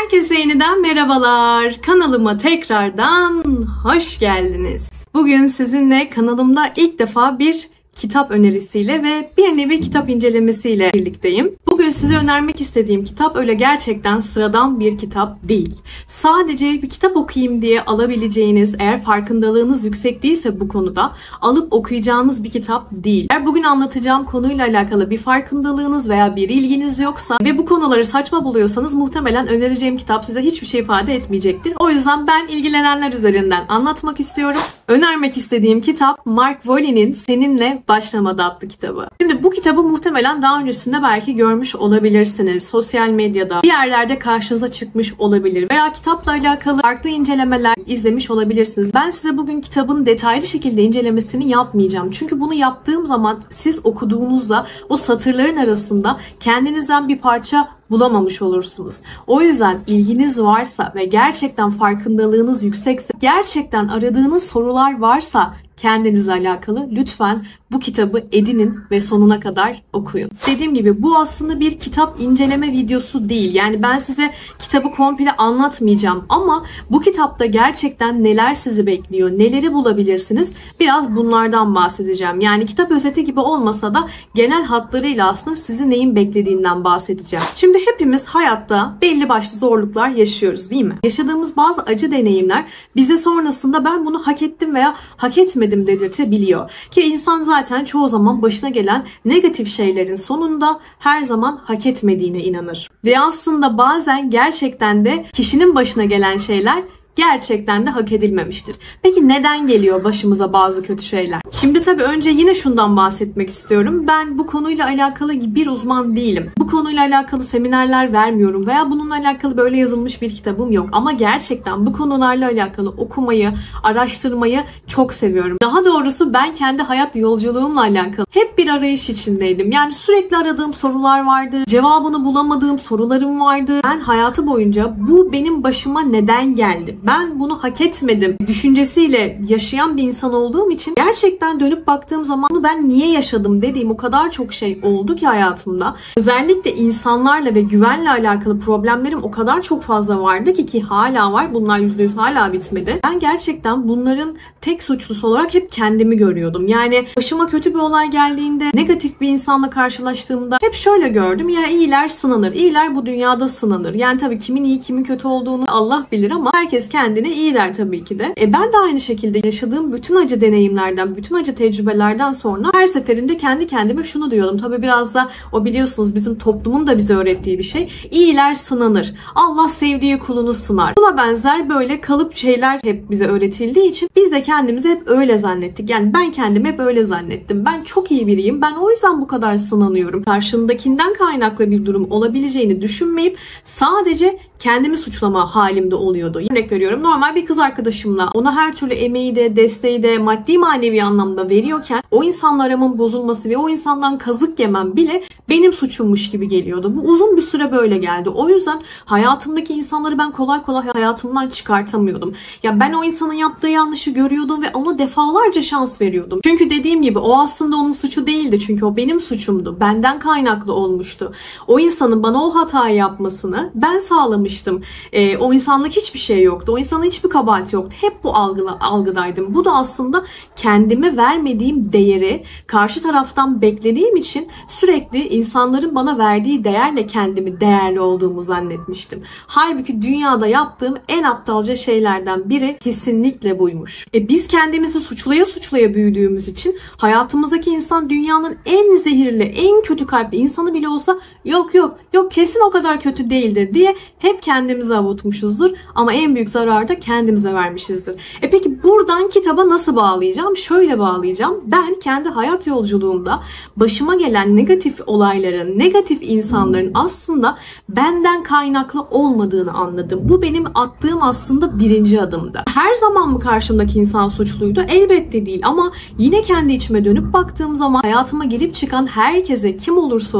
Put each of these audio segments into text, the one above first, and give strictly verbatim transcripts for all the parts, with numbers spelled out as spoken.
Herkese yeniden merhabalar. Kanalıma tekrardan hoş geldiniz. Bugün sizinle kanalımda ilk defa bir kitap önerisiyle ve bir nevi kitap incelemesiyle birlikteyim. Bugün size önermek istediğim kitap öyle gerçekten sıradan bir kitap değil. Sadece bir kitap okuyayım diye alabileceğiniz, eğer farkındalığınız yüksek değilse bu konuda alıp okuyacağınız bir kitap değil. Eğer bugün anlatacağım konuyla alakalı bir farkındalığınız veya bir ilginiz yoksa ve bu konuları saçma buluyorsanız muhtemelen önereceğim kitap size hiçbir şey ifade etmeyecektir. O yüzden ben ilgilenenler üzerinden anlatmak istiyorum. Önermek istediğim kitap Mark Wolyn'in Seninle Başlamada adlı kitabı. Şimdi bu kitabı muhtemelen daha öncesinde belki görmüş olabilirsiniz. Sosyal medyada bir yerlerde karşınıza çıkmış olabilir veya kitapla alakalı farklı incelemeler izlemiş olabilirsiniz. Ben size bugün kitabın detaylı şekilde incelemesini yapmayacağım. Çünkü bunu yaptığım zaman siz okuduğunuzda o satırların arasında kendinizden bir parça bulamamış olursunuz. O yüzden ilginiz varsa ve gerçekten farkındalığınız yüksekse, gerçekten aradığınız sorular varsa kendinizle alakalı lütfen bu kitabı edinin ve sonuna kadar okuyun. Dediğim gibi bu aslında bir kitap inceleme videosu değil. Yani ben size kitabı komple anlatmayacağım ama bu kitapta gerçekten neler sizi bekliyor, neleri bulabilirsiniz, biraz bunlardan bahsedeceğim. Yani kitap özeti gibi olmasa da genel hatlarıyla aslında sizi neyin beklediğinden bahsedeceğim. Şimdi hepimiz hayatta belli başlı zorluklar yaşıyoruz, değil mi? Yaşadığımız bazı acı deneyimler bize sonrasında ben bunu hak ettim veya hak etmedim dedirtebiliyor. Ki insan zaten çoğu zaman başına gelen negatif şeylerin sonunda her zaman hak etmediğine inanır. Ve aslında bazen gerçekten de kişinin başına gelen şeyler gerçekten de hak edilmemiştir. Peki neden geliyor başımıza bazı kötü şeyler? Şimdi tabii önce yine şundan bahsetmek istiyorum. Ben bu konuyla alakalı bir uzman değilim. Bu konuyla alakalı seminerler vermiyorum veya bununla alakalı böyle yazılmış bir kitabım yok. Ama gerçekten bu konularla alakalı okumayı, araştırmayı çok seviyorum. Daha doğrusu ben kendi hayat yolculuğumla alakalı hep bir arayış içindeydim. Yani sürekli aradığım sorular vardı. Cevabını bulamadığım sorularım vardı. Ben hayatı boyunca bu benim başıma neden geldi? Ben bunu hak etmedim düşüncesiyle yaşayan bir insan olduğum için gerçekten dönüp baktığım zaman bunu ben niye yaşadım dediğim o kadar çok şey oldu ki hayatımda. Özellikle insanlarla ve güvenle alakalı problemlerim o kadar çok fazla vardı ki ki hala var. Bunlar yüzde yüz hala bitmedi. Ben gerçekten bunların tek suçlusu olarak hep kendimi görüyordum. Yani başıma kötü bir olay geldiğinde, negatif bir insanla karşılaştığımda hep şöyle gördüm. Ya iyiler sınanır. İyiler bu dünyada sınanır. Yani tabii kimin iyi kimin kötü olduğunu Allah bilir ama herkes kendine iyi der tabii ki de. E ben de aynı şekilde yaşadığım bütün acı deneyimlerden, bütün acı tecrübelerden sonra her seferinde kendi kendime şunu diyordum. Tabii biraz da o biliyorsunuz bizim toplumun da bize öğrettiği bir şey. İyiler sınanır. Allah sevdiği kulunu sınar. Buna benzer böyle kalıp şeyler hep bize öğretildiği için biz de kendimizi hep öyle zannettik. Yani ben kendimi hep öyle zannettim. Ben çok iyi biriyim. Ben o yüzden bu kadar sınanıyorum. Karşındakinden kaynaklı bir durum olabileceğini düşünmeyip sadece kendimi suçlama halimde oluyordu. Örnek veriyorum, normal bir kız arkadaşımla ona her türlü emeği de desteği de maddi manevi anlamda veriyorken o insanla aramın bozulması ve o insandan kazık yemem bile benim suçummuş gibi geliyordu. Bu uzun bir süre böyle geldi. O yüzden hayatımdaki insanları ben kolay kolay hayatımdan çıkartamıyordum. Ya ben o insanın yaptığı yanlışı görüyordum ve ona defalarca şans veriyordum. Çünkü dediğim gibi o aslında onun suçu değildi. Çünkü o benim suçumdu. Benden kaynaklı olmuştu. O insanın bana o hatayı yapmasını ben sağlamıştım. Ee, o insanlık hiçbir şey yoktu. O insanın hiçbir kabahati yoktu. Hep bu algıla, algıdaydım. Bu da aslında kendime vermediğim değeri karşı taraftan beklediğim için sürekli insanların bana verdiği değerle kendimi değerli olduğumu zannetmiştim. Halbuki dünyada yaptığım en aptalca şeylerden biri kesinlikle buymuş. E biz kendimizi suçlaya suçlaya büyüdüğümüz için hayatımızdaki insan dünyanın en zehirli, en kötü kalpli insanı bile olsa yok yok yok kesin o kadar kötü değildir diye hep kendimizi avutmuşuzdur ama en büyük zararı da kendimize vermişizdir. E peki buradan kitaba nasıl bağlayacağım? Şöyle bağlayacağım. Ben kendi hayat yolculuğumda başıma gelen negatif olayların, negatif insanların aslında benden kaynaklı olmadığını anladım. Bu benim attığım aslında birinci adımdı. Her zaman mı karşımdaki insan suçluydu? Elbette değil ama yine kendi içime dönüp baktığım zaman hayatıma girip çıkan herkese kim olursa olsun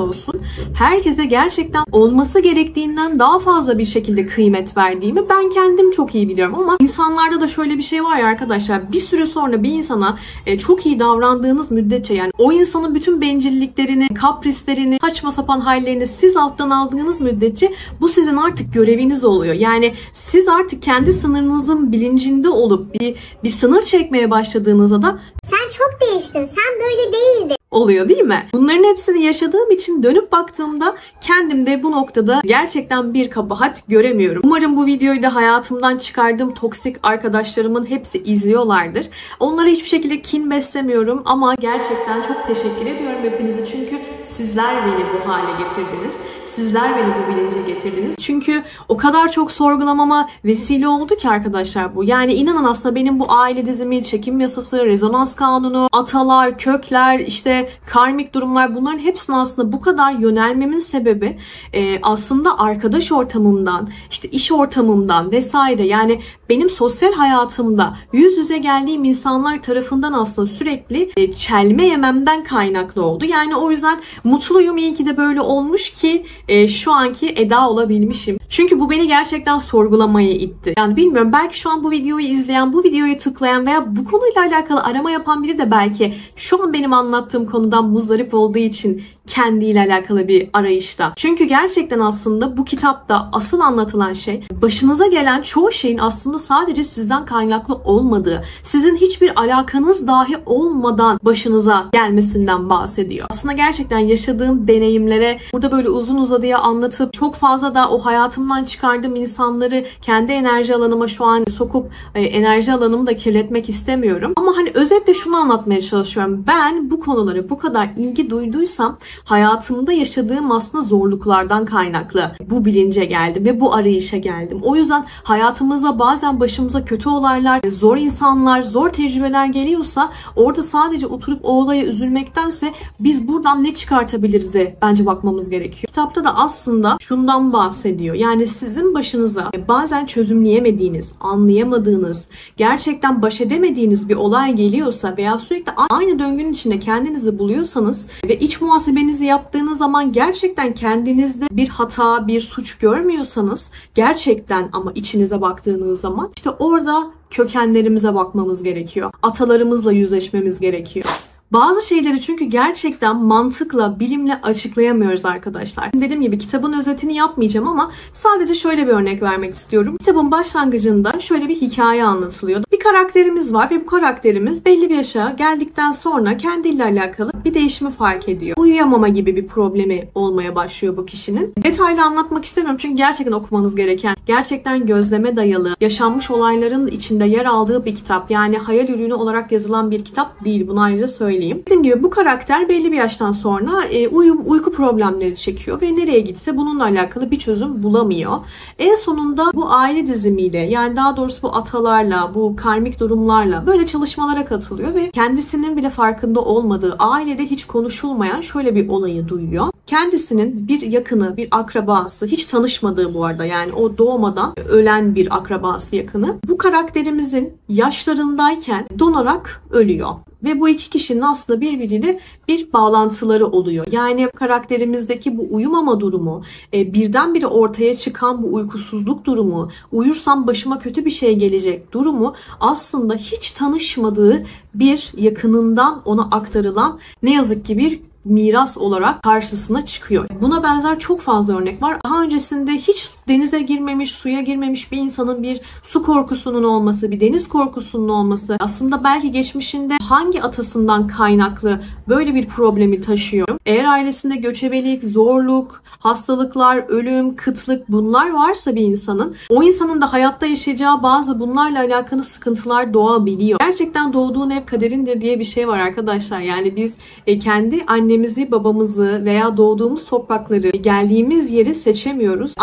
herkese gerçekten olması gerektiğinden daha fazla bir şekilde kıymet verdiğimi ben kendim çok iyi biliyorum. Ama insanlarda da şöyle bir şey var ya arkadaşlar, bir süre sonra bir insana çok iyi davrandığınız müddetçe, yani o insanın bütün bencilliklerini, kaprislerini, saçma sapan hallerini siz alttan aldığınız müddetçe bu sizin artık göreviniz oluyor. Yani siz artık kendi sınırınızın bilincinde olup bir, bir sınır çekmeye başladığınızda da sen çok değiştin, sen böyle değildin oluyor değil mi? Bunların hepsini yaşadığım için dönüp baktığımda kendimde bu noktada gerçekten bir kabahat göremiyorum. Umarım bu videoyu da hayatımdan çıkardığım toksik arkadaşlarımın hepsi izliyorlardır. Onlara hiçbir şekilde kin beslemiyorum ama gerçekten çok teşekkür ediyorum hepinize, çünkü sizler beni bu hale getirdiniz. Sizler beni bu bilince getirdiniz. Çünkü o kadar çok sorgulamama vesile oldu ki arkadaşlar bu. Yani inanın aslında benim bu aile dizimi, çekim yasası, rezonans kanunu, atalar, kökler, işte karmik durumlar, bunların hepsine aslında bu kadar yönelmemin sebebi e, aslında arkadaş ortamımdan, işte iş ortamımdan vesaire, yani benim sosyal hayatımda yüz yüze geldiğim insanlar tarafından aslında sürekli e, çelme yememden kaynaklı oldu. Yani o yüzden mutluyum, iyi ki de böyle olmuş ki e, şu anki Eda olabilmişim. Çünkü bu beni gerçekten sorgulamaya itti. Yani bilmiyorum, belki şu an bu videoyu izleyen, bu videoyu tıklayan veya bu konuyla alakalı arama yapan biri de belki şu an benim anlattığım konudan muzdarip olduğu için kendiyle alakalı bir arayışta. Çünkü gerçekten aslında bu kitapta asıl anlatılan şey, başınıza gelen çoğu şeyin aslında sadece sizden kaynaklı olmadığı, sizin hiçbir alakanız dahi olmadan başınıza gelmesinden bahsediyor. Aslında gerçekten yaşadığım deneyimlere burada böyle uzun uzadıya anlatıp çok fazla da o hayatımdan çıkardığım insanları kendi enerji alanıma şu an sokup enerji alanımı da kirletmek istemiyorum. Ama hani özetle şunu anlatmaya çalışıyorum. Ben bu konulara bu kadar ilgi duyduysam hayatımda yaşadığım aslında zorluklardan kaynaklı bu bilince geldim ve bu arayışa geldim. O yüzden hayatımıza bazen başımıza kötü olaylar, zor insanlar, zor tecrübeler geliyorsa orada sadece oturup o olaya üzülmektense biz buradan ne çıkartabiliriz de bence bakmamız gerekiyor. Kitapta da aslında şundan bahsediyor. Yani sizin başınıza bazen çözümleyemediğiniz, anlayamadığınız, gerçekten baş edemediğiniz bir olay geliyorsa veya sürekli aynı döngünün içinde kendinizi buluyorsanız ve iç muhasebenizi yaptığınız zaman gerçekten kendinizde bir hata, bir suç görmüyorsanız, gerçekten ama içinize baktığınız zaman işte orada kökenlerimize bakmamız gerekiyor. Atalarımızla yüzleşmemiz gerekiyor. Bazı şeyleri çünkü gerçekten mantıkla, bilimle açıklayamıyoruz arkadaşlar. Dediğim gibi kitabın özetini yapmayacağım ama sadece şöyle bir örnek vermek istiyorum. Kitabın başlangıcında şöyle bir hikaye anlatılıyor. Bir karakterimiz var ve bu karakterimiz belli bir yaşa geldikten sonra kendiyle alakalı bir değişimi fark ediyor. Uyuyamama gibi bir problemi olmaya başlıyor bu kişinin. Detaylı anlatmak istemiyorum çünkü gerçekten okumanız gereken, gerçekten gözleme dayalı, yaşanmış olayların içinde yer aldığı bir kitap. Yani hayal ürünü olarak yazılan bir kitap değil. Bunu ayrıca söyleyeyim. Dediğim gibi bu karakter belli bir yaştan sonra e, uyum, uyku problemleri çekiyor ve nereye gitse bununla alakalı bir çözüm bulamıyor. En sonunda bu aile dizimiyle, yani daha doğrusu bu atalarla, bu karmik durumlarla böyle çalışmalara katılıyor ve kendisinin bile farkında olmadığı, ailede hiç konuşulmayan şöyle bir olayı duyuyor. Kendisinin bir yakını, bir akrabası, hiç tanışmadığı bu arada, yani o doğmadan ölen bir akrabası yakını, bu karakterimizin yaşlarındayken donarak ölüyor. Ve bu iki kişinin aslında birbiriyle bir bağlantıları oluyor. Yani karakterimizdeki bu uyumama durumu, birdenbire ortaya çıkan bu uykusuzluk durumu, uyursam başıma kötü bir şey gelecek durumu aslında hiç tanışmadığı bir yakınından ona aktarılan ne yazık ki bir miras olarak karşısına çıkıyor. Buna benzer çok fazla örnek var. Daha öncesinde hiç denize girmemiş, suya girmemiş bir insanın bir su korkusunun olması, bir deniz korkusunun olması, aslında belki geçmişinde hangi atasından kaynaklı böyle bir problemi taşıyor. Eğer ailesinde göçebelik, zorluk, hastalıklar, ölüm, kıtlık bunlar varsa bir insanın, o insanın da hayatta yaşayacağı bazı bunlarla alakalı sıkıntılar doğabiliyor. Gerçekten doğduğun ev kaderindir diye bir şey var arkadaşlar. Yani biz kendi annemizi, babamızı veya doğduğumuz toprakları, geldiğimiz yeri seçemiyoruz. Annemizi, babamızı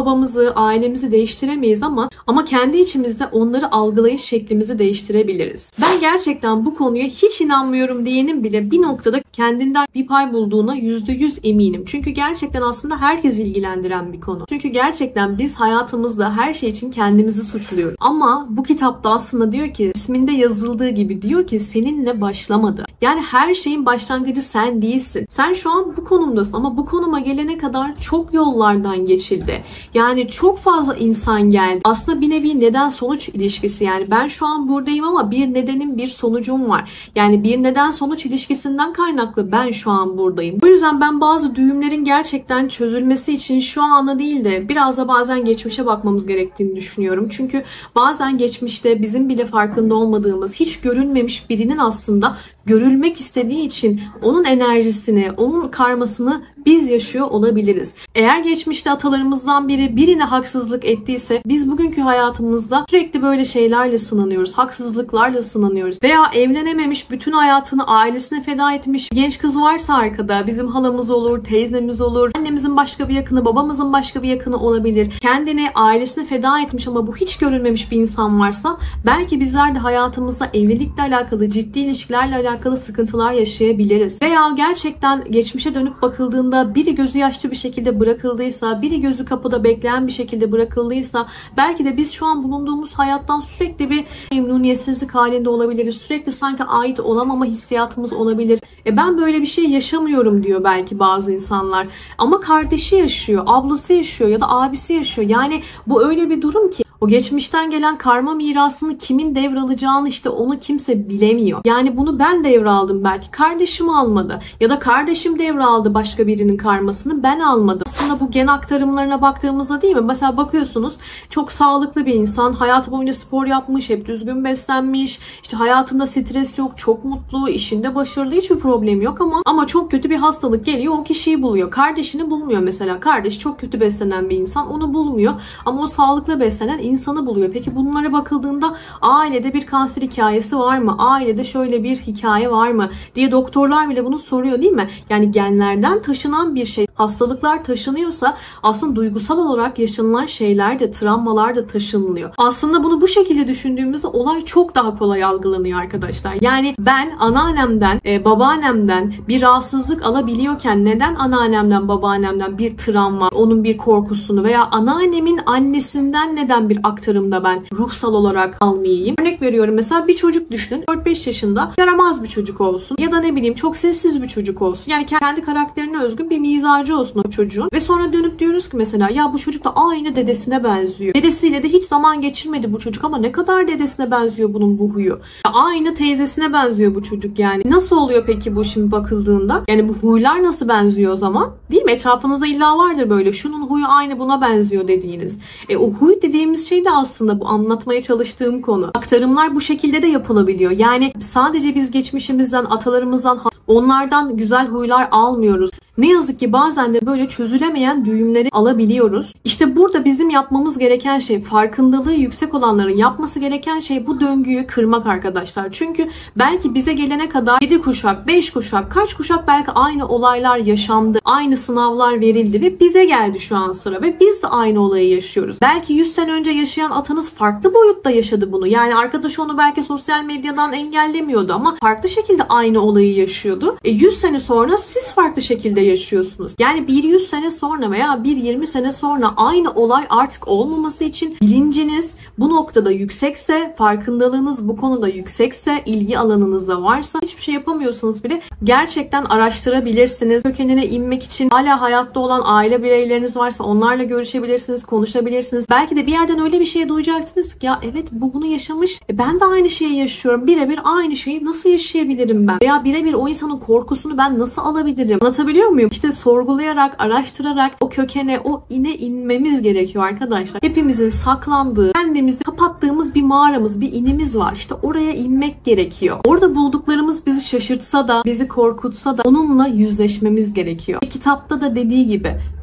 babamızı, ailemizi değiştiremeyiz ama ama kendi içimizde onları algılayış şeklimizi değiştirebiliriz. Ben gerçekten bu konuya hiç inanmıyorum diyenin bile bir noktada kendinden bir pay bulduğuna yüzde yüz eminim. Çünkü gerçekten aslında herkes ilgilendiren bir konu. Çünkü gerçekten biz hayatımızda her şey için kendimizi suçluyoruz. Ama bu kitapta aslında diyor ki, isminde yazıldığı gibi diyor ki seninle başlamadı. Yani her şeyin başlangıcı sen değilsin. Sen şu an bu konumdasın ama bu konuma gelene kadar çok yollardan geçildi. Yani çok fazla insan geldi. Aslında bir nevi neden sonuç ilişkisi, yani ben şu an buradayım ama bir nedenim, bir sonucum var. Yani bir neden sonuç ilişkisinden kaynaklı ben şu an buradayım. Bu yüzden ben bazı düğümlerin gerçekten çözülmesi için şu anda değil de biraz da bazen geçmişe bakmamız gerektiğini düşünüyorum. Çünkü bazen geçmişte bizim bile farkında olmadığımız, hiç görünmemiş birinin aslında görülmek istediği için onun enerjisini, onun karmasını biz yaşıyor olabiliriz. Eğer geçmişte atalarımızdan biri birine haksızlık ettiyse biz bugünkü hayatımızda sürekli böyle şeylerle sınanıyoruz. Haksızlıklarla sınanıyoruz. Veya evlenememiş, bütün hayatını ailesine feda etmiş genç kız varsa arkada, bizim halamız olur, teyzemiz olur, annemizin başka bir yakını, babamızın başka bir yakını olabilir. Kendini ailesine feda etmiş ama bu hiç görülmemiş bir insan varsa belki bizler de hayatımızda evlilikle alakalı, ciddi ilişkilerle alakalı sıkıntılar yaşayabiliriz. Veya gerçekten geçmişe dönüp bakıldığında biri gözü yaşlı bir şekilde bırakıldıysa, biri gözü kapıda bekleyen bir şekilde bırakıldıysa belki de biz şu an bulunduğumuz hayattan sürekli bir memnuniyetsizlik halinde olabiliriz. Sürekli sanki ait olamama hissiyatımız olabilir. E ben böyle bir şey yaşamıyorum diyor belki bazı insanlar. Ama kardeşi yaşıyor, ablası yaşıyor ya da abisi yaşıyor. Yani bu öyle bir durum ki o geçmişten gelen karma mirasını kimin devralacağını işte onu kimse bilemiyor. Yani bunu ben devraldım belki. Kardeşim almadı. Ya da kardeşim devraldı başka birinin karmasını, ben almadım. Aslında bu gen aktarımlarına baktığımızda değil mi? Mesela bakıyorsunuz çok sağlıklı bir insan. Hayatı boyunca spor yapmış, hep düzgün beslenmiş. İşte hayatında stres yok, çok mutlu, işinde başarılı, hiçbir problemi yok ama ama çok kötü bir hastalık geliyor, o kişiyi buluyor. Kardeşini bulmuyor mesela. Kardeş çok kötü beslenen bir insan, onu bulmuyor. Ama o sağlıklı beslenen insanı buluyor. Peki bunlara bakıldığında ailede bir kanser hikayesi var mı? Ailede şöyle bir hikaye var mı? Diye doktorlar bile bunu soruyor değil mi? Yani genlerden taşınan bir şey. Hastalıklar taşınıyorsa aslında duygusal olarak yaşanılan şeyler de, travmalar da taşınılıyor. Aslında bunu bu şekilde düşündüğümüzde olay çok daha kolay algılanıyor arkadaşlar. Yani ben anneannemden, e, babaannemden bir rahatsızlık alabiliyorken neden anneannemden, babaannemden bir travma, onun bir korkusunu veya anneannemin annesinden neden bir aktarımda ben ruhsal olarak almayayım? Örnek veriyorum, mesela bir çocuk düşünün, dört beş yaşında yaramaz bir çocuk olsun ya da ne bileyim çok sessiz bir çocuk olsun. Yani kendi karakterine özgün bir mizacı olsun o çocuğun ve sonra dönüp diyoruz ki mesela ya bu çocuk da aynı dedesine benziyor. Dedesiyle de hiç zaman geçirmedi bu çocuk ama ne kadar dedesine benziyor bunun bu huyu. Ya aynı teyzesine benziyor bu çocuk yani. Nasıl oluyor peki bu şimdi bakıldığında? Yani bu huylar nasıl benziyor o zaman? Değil mi? Etrafınızda illa vardır böyle. Şunun huyu aynı buna benziyor dediğiniz. E o huy dediğimiz şey de aslında bu anlatmaya çalıştığım konu. Aktarımlar bu şekilde de yapılabiliyor. Yani sadece biz geçmişimizden, atalarımızdan, onlardan güzel huylar almıyoruz. Ne yazık ki bazen de böyle çözülemeyen düğümleri alabiliyoruz. İşte burada bizim yapmamız gereken şey, farkındalığı yüksek olanların yapması gereken şey bu döngüyü kırmak arkadaşlar. Çünkü belki bize gelene kadar yedi kuşak, beş kuşak, kaç kuşak belki aynı olaylar yaşandı. Aynı sınavlar verildi ve bize geldi şu an sıra ve biz de aynı olayı yaşıyoruz. Belki yüz sene önce yaşayan atanız farklı boyutta yaşadı bunu. Yani arkadaş onu belki sosyal medyadan engellemiyordu ama farklı şekilde aynı olayı yaşıyordu. E yüz sene sonra siz farklı şekilde yaşıyorsunuz. Yani bir yüz sene sonra veya bir yirmi sene sonra aynı olay artık olmaması için bilinciniz bu noktada yüksekse, farkındalığınız bu konuda yüksekse, ilgi alanınızda varsa, hiçbir şey yapamıyorsanız bile gerçekten araştırabilirsiniz. Kökenine inmek için hala hayatta olan aile bireyleriniz varsa onlarla görüşebilirsiniz, konuşabilirsiniz. Belki de bir yerden öyle bir şey duyacaksınız ki ya evet bu bunu yaşamış. E ben de aynı şeyi yaşıyorum. Birebir aynı şeyi nasıl yaşayabilirim ben? Veya birebir o insanın korkusunu ben nasıl alabilirim? Anlatabiliyor muyum? İşte sorgulayarak, araştırarak o kökene, o ine inmemiz gerekiyor arkadaşlar. Hepimizin saklandığı, kendimizi kapattığımız bir mağaramız, bir inimiz var. İşte oraya inmek gerekiyor. Orada bulduklarımız bizi şaşırtsa da, bizi korkutsa da onunla yüzleşmemiz gerekiyor. Kitapta da dediği gibi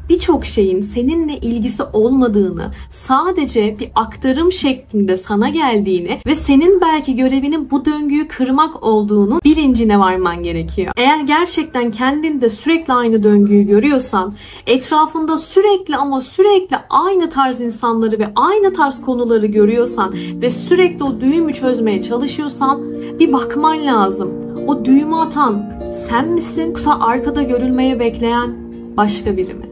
birçok şeyin seninle ilgisi olmadığını, sadece bir aktarım şeklinde sana geldiğini ve senin belki görevinin bu döngüyü kırmak olduğunu bilincine varman gerekiyor. Eğer gerçekten kendinde sürekli aynı döngüyü görüyorsan, etrafında sürekli ama sürekli aynı tarz insanları ve aynı tarz konuları görüyorsan ve sürekli o düğümü çözmeye çalışıyorsan bir bakman lazım. O düğümü atan sen misin, yoksa arkada görülmeye bekleyen başka biri mi?